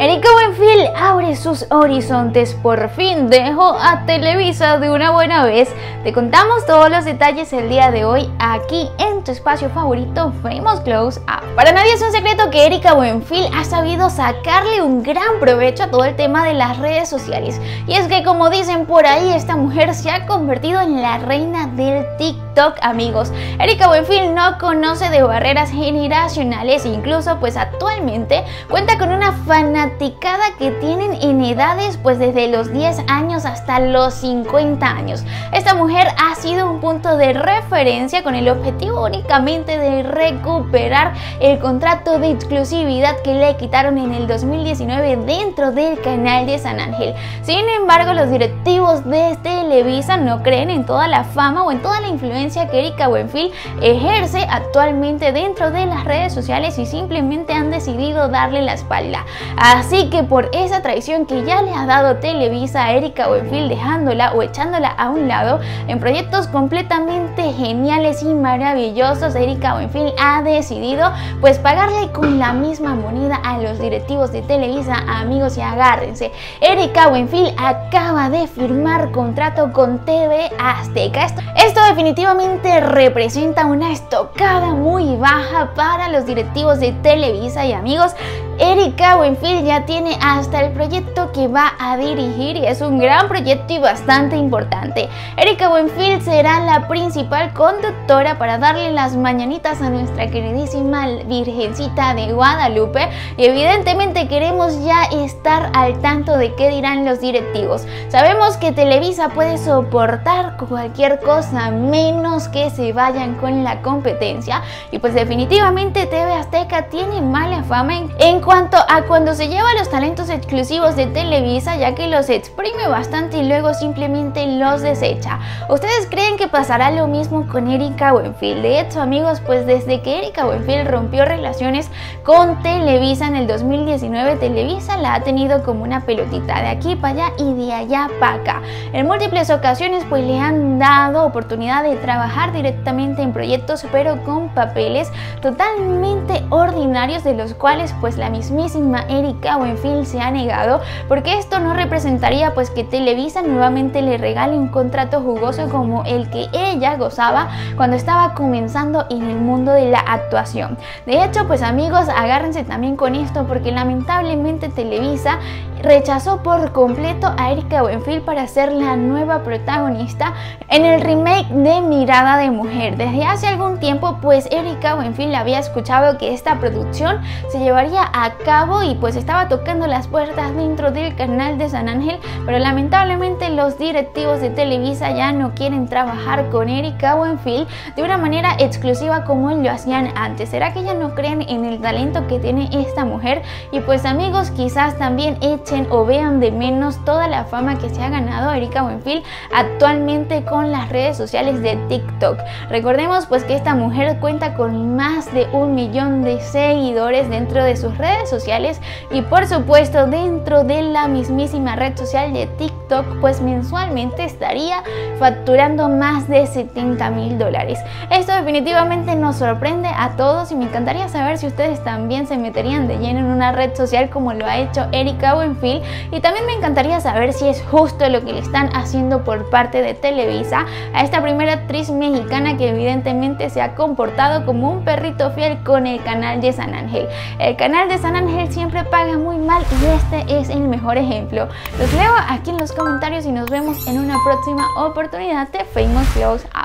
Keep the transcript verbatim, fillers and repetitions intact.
Erika Buenfil abre sus horizontes, por fin dejó a Televisa de una buena vez. Te contamos todos los detalles el día de hoy aquí en tu espacio favorito, Famous Close Up. Para nadie es un secreto que Erika Buenfil ha sabido sacarle un gran provecho a todo el tema de las redes sociales. Y es que, como dicen por ahí, esta mujer se ha convertido en la reina del TikTok, amigos. Erika Buenfil no conoce de barreras generacionales, incluso pues actualmente cuenta con una fanaticada que tienen en edades pues desde los diez años hasta los cincuenta años. Esta mujer ha sido un punto de referencia con el objetivo únicamente de recuperar el contrato de exclusividad que le quitaron en el dos mil diecinueve dentro del canal de San Ángel. Sin embargo, los directivos de Televisa no creen en toda la fama o en toda la influencia que Erika Buenfil ejerce actualmente dentro de las redes sociales y simplemente han decidido darle la espalda. Así que por esa traición que ya le ha dado Televisa a Erika Buenfil, dejándola o echándola a un lado en proyectos completamente geniales y maravillosos, Erika Buenfil ha decidido pues pagarle con la misma moneda a los directivos de Televisa. Amigos, y agárrense, Erika Buenfil acaba de firmar contrato con T V Azteca. Esto, esto definitivamente representa una estocada muy baja para los directivos de Televisa. Y amigos, Erika Buenfil ya tiene hasta el proyecto que va a dirigir y es un gran proyecto y bastante importante. Erika Buenfil será la principal conductora para darle las mañanitas a nuestra queridísima Virgencita de Guadalupe, y evidentemente queremos ya estar al tanto de qué dirán los directivos. Sabemos que Televisa puede soportar cualquier cosa menos que se vayan con la competencia, y pues definitivamente T V Azteca tiene mala fama en, en cuanto a cuando se lleva los talentos exclusivos de Televisa, ya que los exprime bastante y luego simplemente los desecha. ¿Ustedes creen que pasará lo mismo con Erika Buenfil? De hecho, amigos, pues desde que Erika Buenfil rompió relaciones con Televisa en el dos mil diecinueve, Televisa la ha tenido como una pelotita de aquí para allá y de allá para acá. En múltiples ocasiones pues le han dado oportunidad de trabajar directamente en proyectos, pero con papeles totalmente ordinarios, de los cuales pues la mismísima Erika Buenfil se ha negado, porque esto no representaría pues que Televisa nuevamente le regale un contrato jugoso como el que ella gozaba cuando estaba comenzando en el mundo de la actuación. De hecho, pues amigos, agárrense también con esto, porque lamentablemente Televisa rechazó por completo a Erika Buenfil para ser la nueva protagonista en el remake de Mirada de Mujer. Desde hace algún tiempo pues Erika Buenfil había escuchado que esta producción se llevaría a cabo y pues estaba tocando las puertas dentro del canal de San Ángel, pero lamentablemente los directivos de Televisa ya no quieren trabajar con Erika Buenfil de una manera exclusiva como lo hacían antes. ¿Será que ya no creen en el talento que tiene esta mujer? Y pues amigos, quizás también echen o vean de menos toda la fama que se ha ganado Erika Buenfil actualmente con las redes sociales de TikTok. Recordemos pues que esta mujer cuenta con más de un millón de seguidores dentro de sus redes sociales, y por supuesto dentro de la mismísima red social de TikTok pues mensualmente estaría facturando más de setenta mil dólares. Esto definitivamente nos sorprende a todos y me encantaría saber si ustedes también se meterían de lleno en una red social como lo ha hecho Erika Buenfil. Y también me encantaría saber si es justo lo que le están haciendo por parte de Televisa a esta primera actriz mexicana que evidentemente se ha comportado como un perrito fiel con el canal de San Ángel. El canal de San Ángel siempre paga muy mal y este es el mejor ejemplo. Los leo aquí en los comentarios y nos vemos en una próxima oportunidad de Famous Close Up.